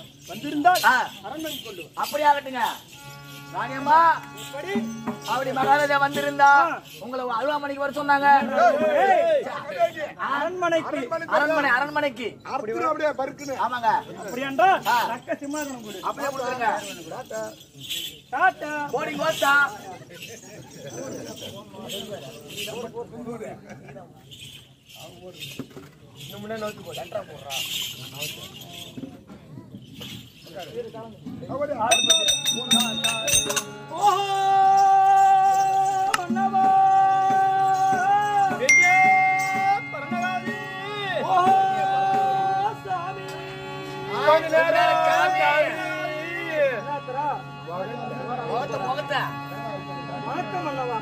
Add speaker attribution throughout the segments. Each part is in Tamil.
Speaker 1: வந்திருந்தால் அரண்மனை கொண்டு
Speaker 2: அப்படி ஆகட்டுங்க. ராணியம்மா அப்படி மகாராஜா வந்திருந்தா உங்களை அருவாமணிக்கு வர சொன்னாங்க.
Speaker 1: அரண்மனைக்கு
Speaker 2: அரண்மனைக்கு
Speaker 3: அப்படியே பருக்குன்னு.
Speaker 2: ஆமாங்க.
Speaker 1: அப்படி என்றால் ரக்க சிம்மாசனம் கொடு.
Speaker 2: அப்படியே கொடுத்துருங்க.
Speaker 1: டாட்டா
Speaker 2: போடி கோத்தா.
Speaker 1: வணக்கம் அல்லவா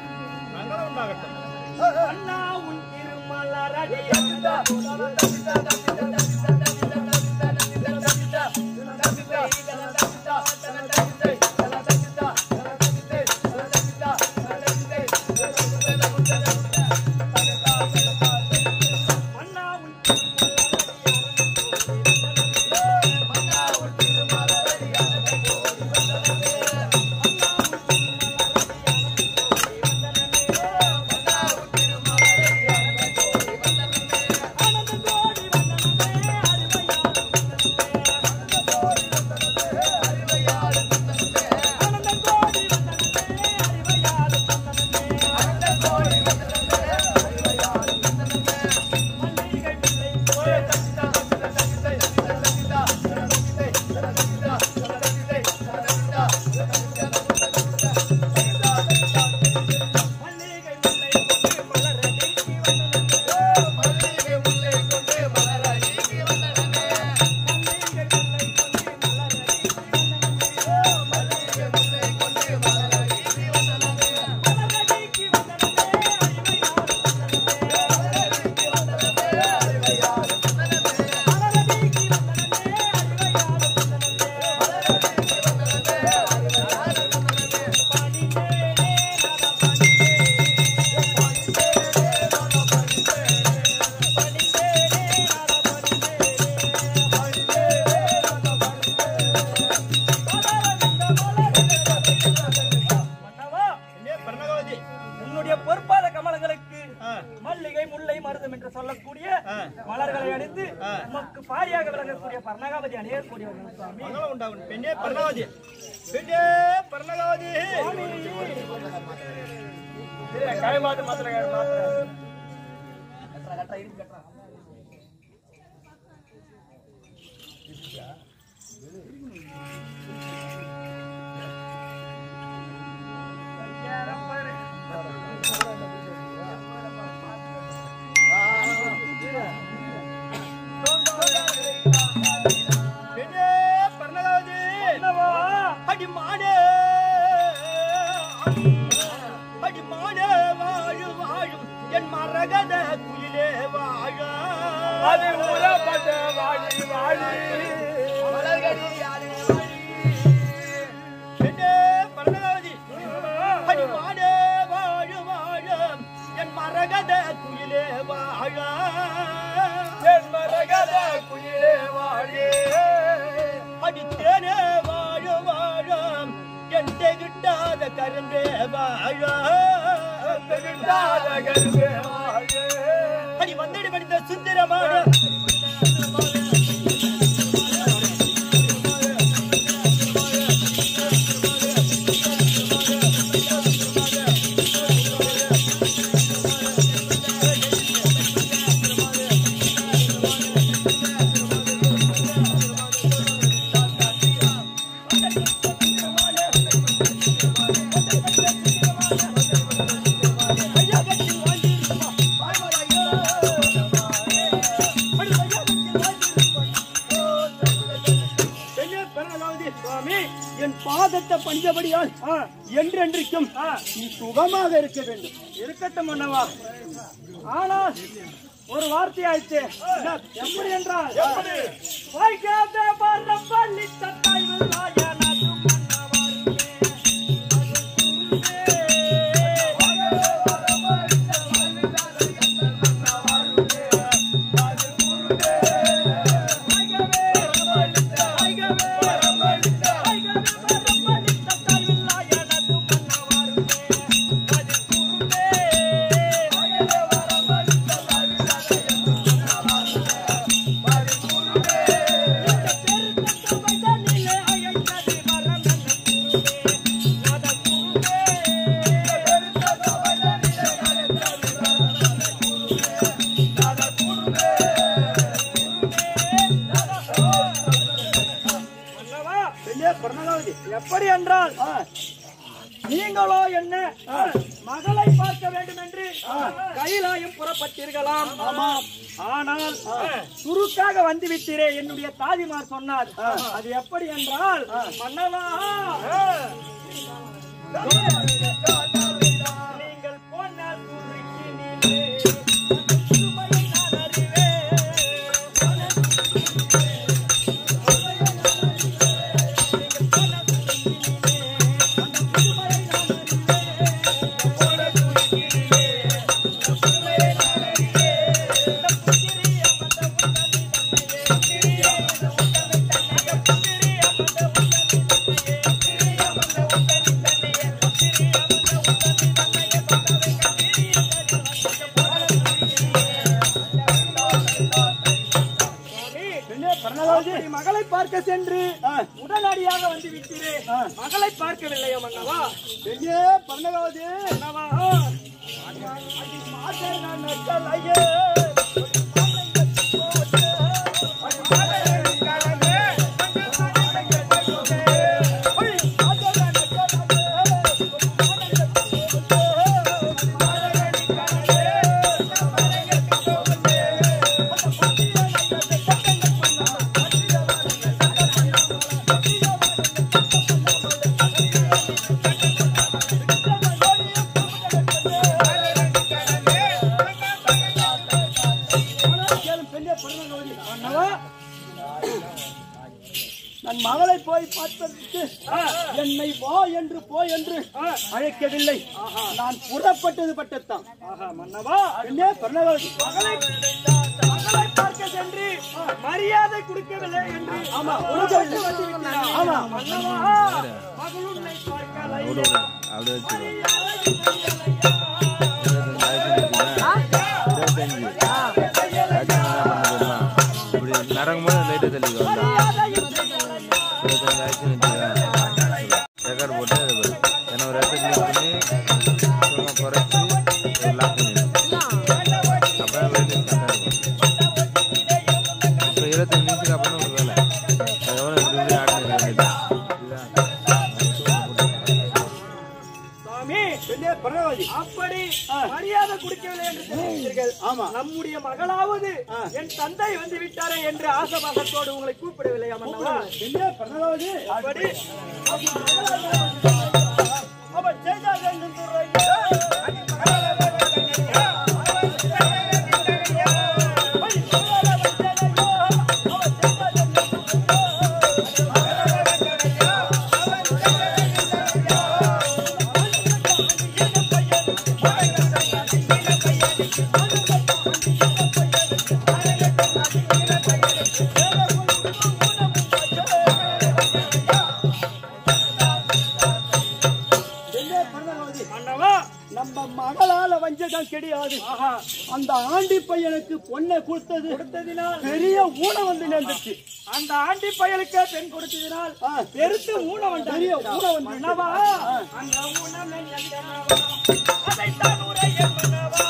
Speaker 1: அண்ணா உன் திருமலரடி பொற்பாத கமலங்களுக்கு மல்லிகை முல்லை மருதம் என்று சொல்லக்கூடிய மலர்களை அணிந்து நமக்கு பாரியாக விளங்கக்கூடிய பர்ணகாவதி அணியக்கூடியவர்கள் சுவாமி. பெண்ணே பர்ணகாவதி, பெண்ணே பர்ணகாவதி. கைமாத்து மாத்திரை பஞ்சபடியால் என்றென்றைக்கும் நீ சுகமாக இருக்க வேண்டும். இருக்கட்டும் மன்னவா. ஆனால் ஒரு வார்த்தை ஆயிடுச்சு. எப்படி என்றால் பள்ளி தத்தாய் எப்படி என்றால் நீங்களோ என்ன மகளை பார்க்க வேண்டும் என்று கைலாயம் புறப்பட்டீர்களாம். ஆனால் சுருக்காக வந்துவிட்டீரே என்னுடைய தாதிமார் சொன்னார். அது எப்படி என்றால் மன்னவா நீங்கள் போனால் மகளை பார்க்க சென்று உடனடியாக வந்து விட்டீரே, மகளை பார்க்கவில்லையா மன்னவா?
Speaker 2: பர்ணகாவதி நான் மகளை போய் பார்த்ததற்கு என்னை வா என்று போய் என்று அழைக்கவில்லை. நான் புறப்பட்டது பட்டத்தான்.
Speaker 1: மன்னவா
Speaker 2: என்ன பர்ணகாவதி
Speaker 1: மகளை பார்க்க சென்று மரியாதை கொடுக்கவில்லை என்று மன்னவா மகளுன்னை
Speaker 3: நரங்கும்போது லைட்டை தெளிவாங்க ரெக்கார்டு போட்டு ஏன்னா ஒரு இடத்த கிளிக் பண்ணி சும்மா குறைச்சி லாக் பண்ணிடுவோம். அப்புறம் வெயிட்டிங் கரெக்டாக இருக்கும். இப்போ 25 நிமிஷத்துக்கு அப்புறம் ஒரு வேலை அது எவ்வளோ இப்படி ஆடுறது
Speaker 1: அப்படி மரியாதை கொடுக்கவில்லை என்று சொன்னீர்கள். நம்முடைய மகளாவது என் தந்தை வந்து விட்டாரே என்று ஆசபாசத்தோடு உங்களை கூப்பிடவில்லையா மன்னவா? அப்படி
Speaker 2: நம்ம மகளால வஞ்சகம் கிடையாது. அந்த ஆண்டி பையனுக்கு பொண்ணை கொடுத்ததினால் பெரிய ஊனம் வந்து நேர்ந்துச்சு.
Speaker 1: அந்த ஆண்டி பயலுக்கு பெண் கொடுத்ததினால் பெருத்து ஊனம் வந்து
Speaker 2: பெரிய ஊனம் வந்து
Speaker 1: அந்த ஊனம் அதைத்தான் உரைய மன்னவா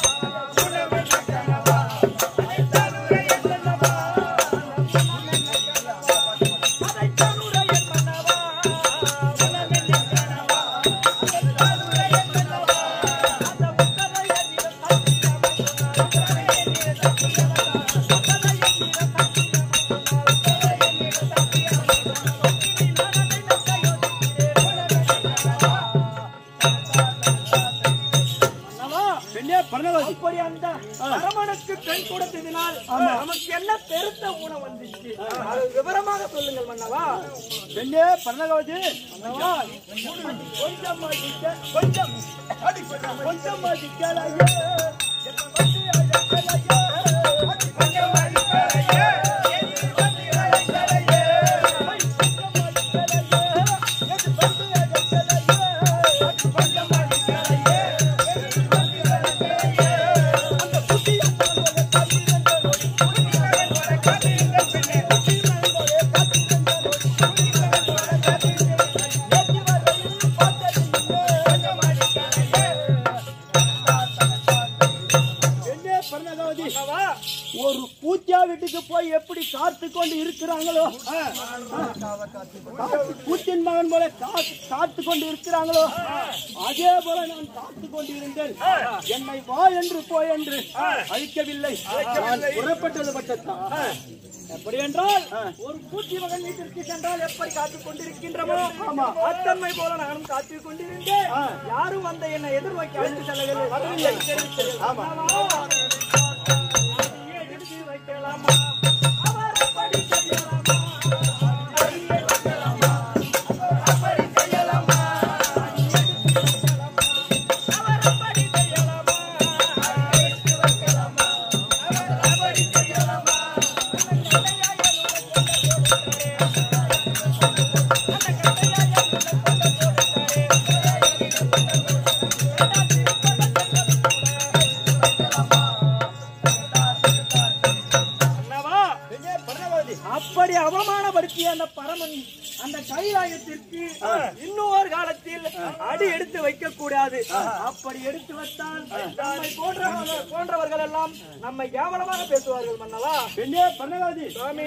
Speaker 1: அப்படி அந்த அரமனுக்கு பெண் கொடுத்ததினால் நமக்கு என்ன பெருத்த ஊனம் வந்துச்சு அது விவரமாக சொல்லுங்கள் மன்னவா.
Speaker 2: பெண்ணே பர்ணகாவதி
Speaker 1: மன்னவா கொஞ்சம்
Speaker 2: ஒரு பூத்தியா வீட்டுக்கு போய் எப்படி காத்து கொண்டு இருக்கிறாங்களோ, கூத்தின் மகன் போல காத்து கொண்டு இருக்கிறாங்களோ, அதே போல நான் காத்து கொண்டிருந்தேன். என்னை வா என்று போய் என்று அழிக்கவில்லை. நான் புறப்பட்டது பட்சத்தான்.
Speaker 1: எப்படி என்றால் ஒரு கூட்டி மகன் வீட்டிற்கு சென்றால் எப்படி காத்துக் கொண்டிருக்கின்றமோ அத்தன்மை போல நானும் காத்துக் கொண்டிருந்தேன். யாரும் வந்த என்னை எதிர்நோக்கி அழைத்து செல்லவில்லை. வைக்கலாமா அப்படி அவமானப்படுத்திய அந்த பரமன் அந்த கைலாயத்திற்கு இன்னொரு காலத்தில் அடி எடுத்து வைக்க கூடாது. அப்படி எடுத்து வைத்தால் நம்மை போன்றவர்கள் எல்லாம் நம்மை கேவலமாக பேசுவார்கள். மன்னவா
Speaker 2: பெண்ணே பர்ணகாதி
Speaker 1: சுவாமி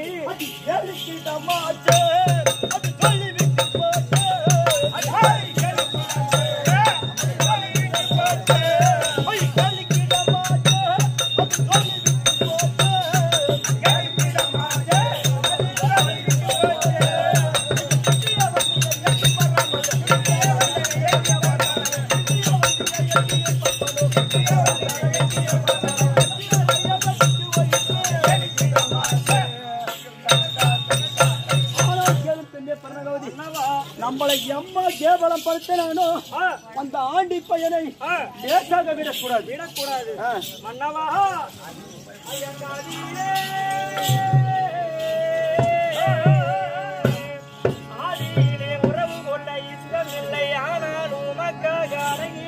Speaker 2: நம்மளை எம்மா கேவலம் படுத்தினானோ அந்த ஆண்டி பையனை லேசாக விடக்கூடாது.
Speaker 1: மன்னவா ஆதியிலே உறவு கொண்ட இஷ்டமில்லை. ஆனால் உமக்காக அடங்கி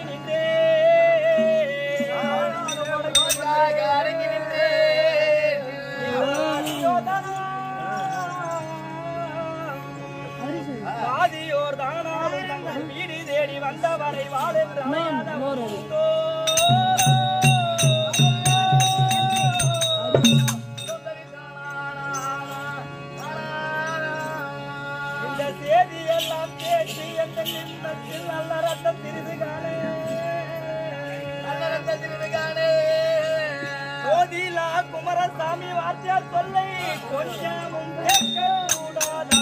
Speaker 1: ஆதியோர் தானாலும் தங்கள் வீடு தேடி வந்தவரை வாழ்கின்ற இந்த தேதி எல்லாம் பேசி எந்த நிமிடத்தில் நல்ல ரத்தம் திருதுகானே கோதிலா குமரசாமி வாத்தியார் சொல்லை கொஞ்சமும் கேட்க கூடாதா?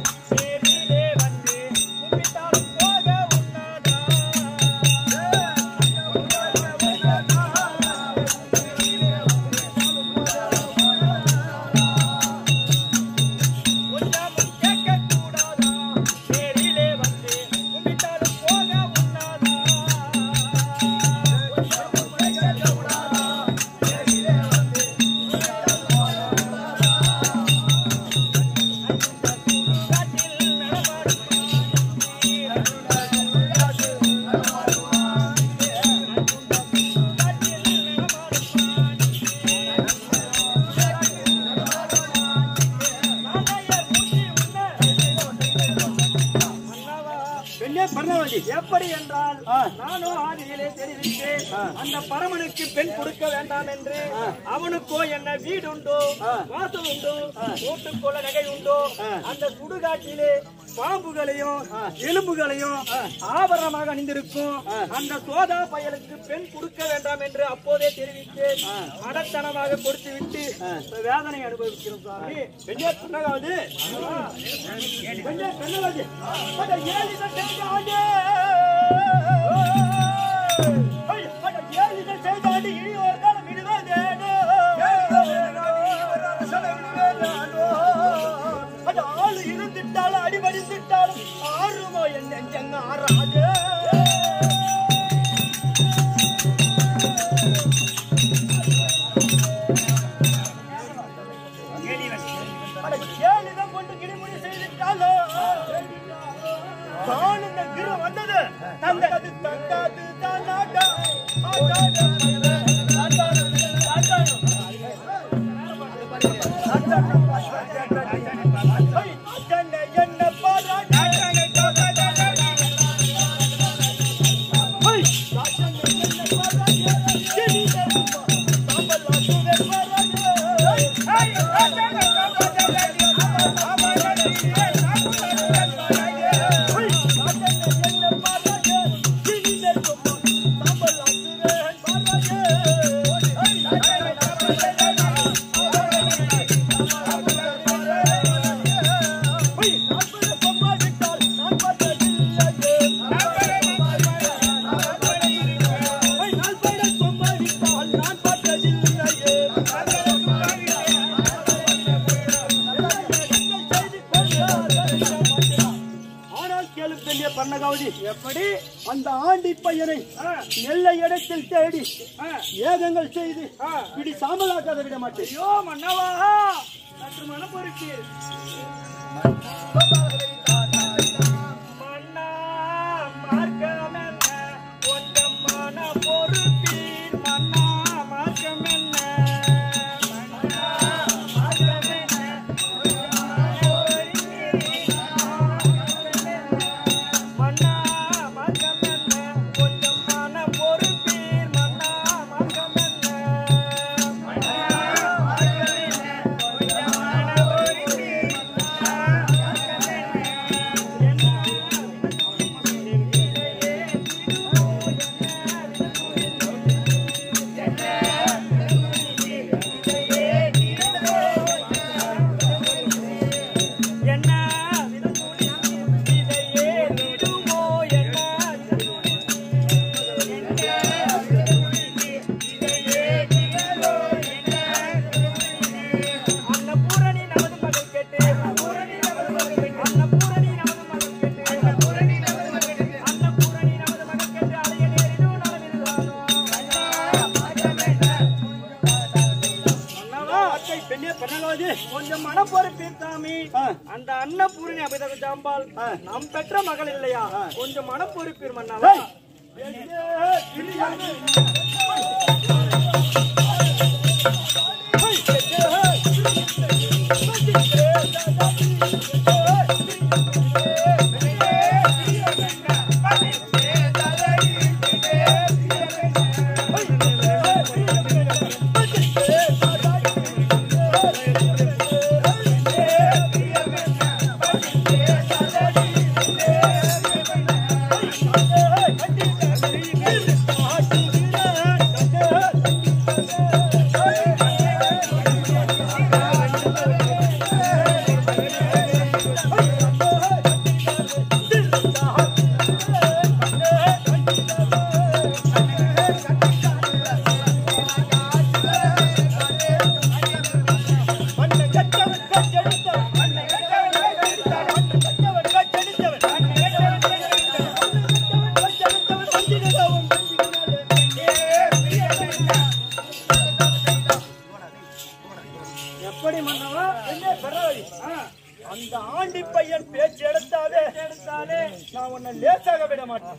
Speaker 1: எப்படி என்றால் நானும் ஆதியிலே தெரிவித்தேன் அந்த பரமனுக்கு பெண் கொடுக்க வேண்டாம் என்று. அவனுக்கோ என்ன வீடு உண்டோ, வாசல் உண்டோ, ஓட்டுக்கொள்ள நகை உண்டோ, அந்த சுடுகாட்டிலே பாம்புகளையும் எலும்புகளையும் ஆபரணமாக அணிந்திருக்கும் அந்த சோதா பயலுக்கு பெண் கொடுக்க வேண்டாம் என்று அப்போதே தெரிவித்தேன். மடத்தனமாக கொடுத்து விட்டு வேதனை அனுபவிக்கிறோம் சாமி. பெண்ணாவது இருந்துட்டாலும் அடிபடிந்துட்டாலும் ஆறுமோ என் நெஞ்சங்க ஆறாது. ஏழிதம் கொண்டு கிடிமுடி செய்துட்டாலோ தான் இந்த கிரு வந்தது தந்தது தந்தாது தானாடா என்ன பாரா
Speaker 2: கேளு பெரிய பன்னகாவதி. எப்படி அந்த ஆண்டி பையனை நெல்லை இடத்தில் தேடி ஏகங்கள் செய்து இப்படி சாம்பலாக்காத விட மாட்டேன்.
Speaker 1: ஐயோ மன்னவா, சற்று மனப்பொருட்சி. மன்னா மார்க்கமென்ன கொஞ்சம் மனப்பொருட்சீர். மன்னா மார்க்கமென்ன கொஞ்சம் மனப்பொறுப்பீர் சாமி. அந்த அன்னபூரணி அபிதக ஜாம்பால் நாம் பெற்ற மகள் இல்லையா? கொஞ்சம் மனப்பொறுப்பீர் மன்னவா. அந்த ஆண்டி பையன் பேச்சு எடுத்தாலே நான் உன்னை லேசாக விட மாட்டேன்.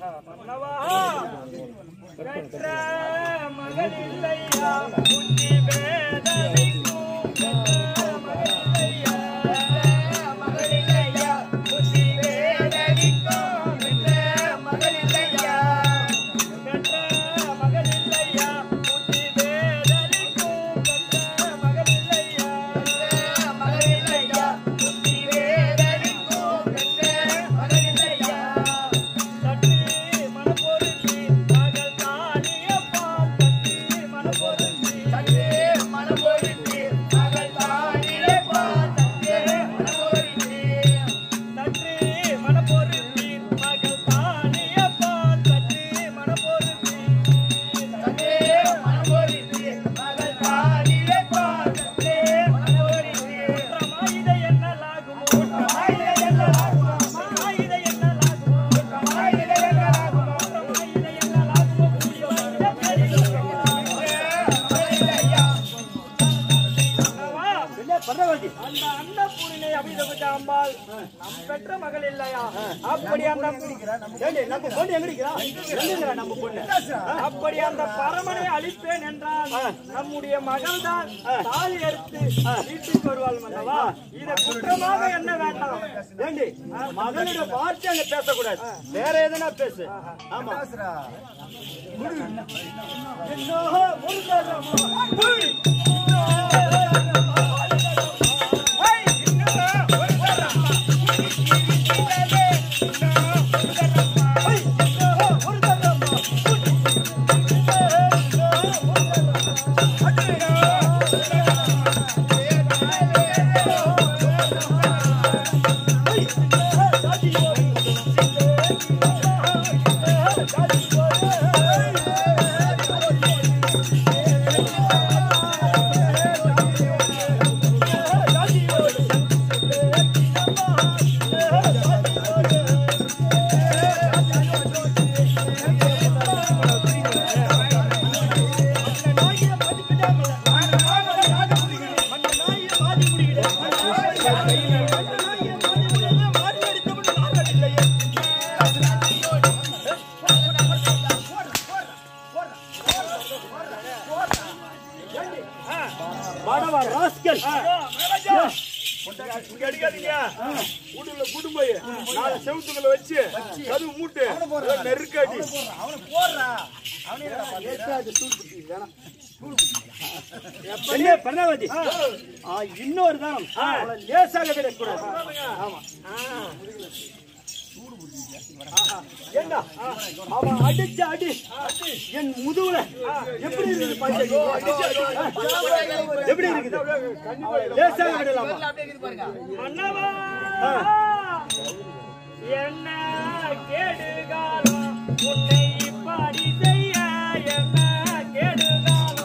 Speaker 1: மகள் இல்லையா புத்தி வேதனைக்கும் மகள் இல்லையா புத்தி வேதனைக்கும் மகள் இல்லையா மகள் இல்லையா புத்தி வேதனைக்கும் மகள் இல்லையா மகள் இல்லையா புத்தி வேதனைக்கும் மகள் இல்லையா சற்று மனப்பொருட்சி மகள் தானியப்பா சற்று மனப்பொருட்சி சற்று மனப்பொருட்சி மகள் தானியப்பா சற்று மனப்பொருட்சி சற்று மனப்பொருட்சி மகள் தானியப்பா சற்று மனப்பொருட்சி சற்று மனப்பொருட்சி மகள் தானியப்பா சற்று மனப்பொருட்சி மாயிதை என்னலாகுமோ மாயிதை என்னலாகுமோ மாயிதை என்னலாகுமோ மாயிதை என்னலாகுமோ மாயிதை என்னலாகுமோ கூடிய அந்த அன்னபூரணி அபிஷேக அம்பாள் நம் பெற்ற மகள் இல்லையா? அப்படி அந்த நம்ம பொண்ணு எங்க நம்ம பொண்ணு அப்படி அந்த பரமனை அழிப்பேன் என்றால் நம்முடைய மகள் தான் தாலி எடுத்து வீட்டுக்கு வருவாள் மன்னவா. இதை குற்றமாக என்ன வேண்டாம். ஏண்டி மகனோட வார்த்தை அங்க பேசக்கூடாது, வேற எதுனா பேசு. ஆமா
Speaker 2: அடியுங்கள்.
Speaker 4: இங்க அடிக்காதீங்க. வீட்டுல கூட்டு போய் 4 செவுத்துக்களை வச்சு கதவு மூட்டு நெருக்கடி.
Speaker 2: பர்ணாவதி இன்னொரு தான் லேசாக விடக்கூடாது. ஆமா ஏண்டா அவன் அடிச்ச அடி என் முதுகுல எப்படி இருக்குது பாருங்க. எப்படி இருக்குது லேசாக விடலாமா?
Speaker 1: மன்னவா என்ன கேடுகாலம் உன்னை இப்படி செய்ய என்ன கேடுகாலம்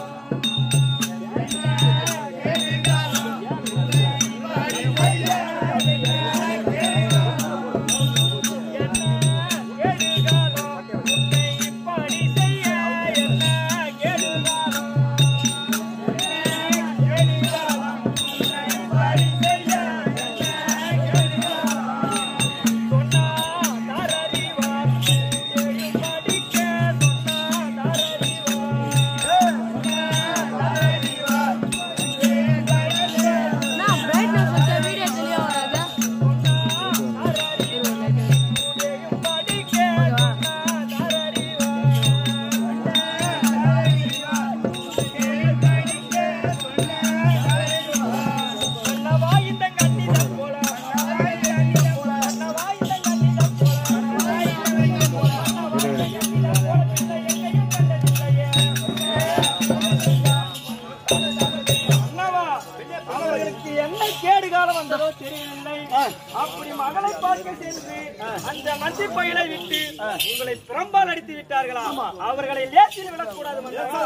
Speaker 1: அப்படி மகளை பார்க்க சென்று அந்த மந்தி பயிலை விட்டு உங்களை பிரம்பால் அடித்து விட்டார்களா? அவர்களை லேசில் விடக்கூடாது.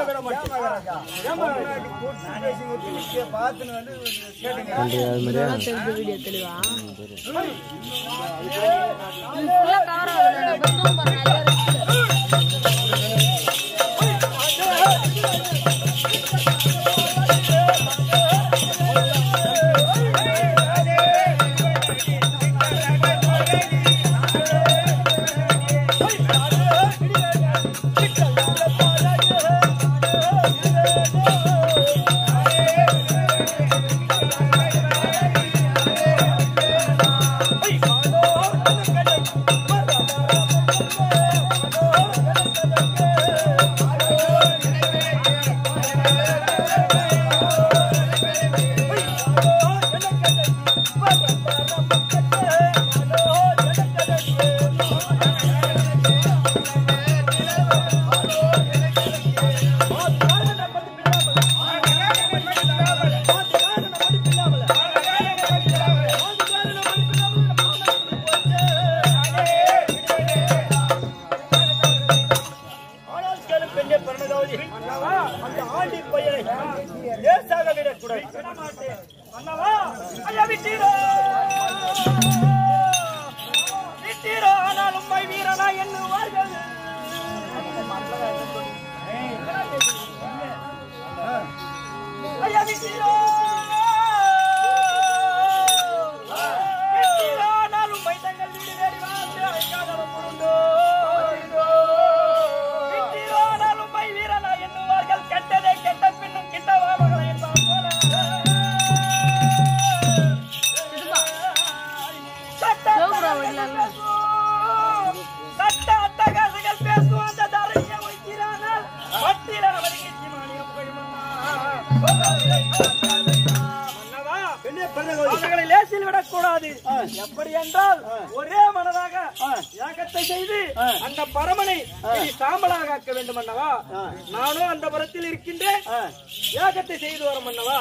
Speaker 1: அவர்களை லேசில் விடக்கூடாது. எப்படி என்றால் ஒரே மனதாக யாகத்தை செய்து அந்த பரமனை சாம்பலாக ஆக்க வேண்டும் அண்ணவா. நானும் அந்த புறத்தில் இருக்கின்றேன், யாகத்தை செய்து வரும் அண்ணவா.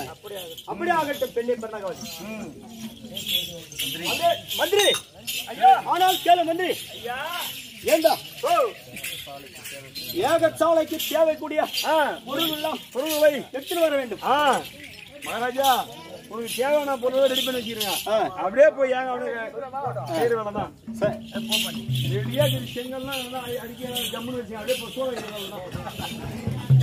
Speaker 2: அப்படி ஆகட்டும் பெண்ணே பர்ணகாவதி. மந்திரி ஆனால் கேளு மந்திரி. ஏண்டா ஏகச்சாலைக்கு தேவைக்கூடிய பொருள்களை எடுத்துட்டு வர வேண்டும்.
Speaker 4: மகாராஜா உனக்கு தேவையான பொருளை ரெடி பண்ணி வச்சிருங்க. அப்படியே போய் ஏங்க அவனுக்கு வேலை தான் ரெடியா செங்கல்லாம் அடிக்க ஜம்முன்னு வச்சுங்க. அப்படியே சோழ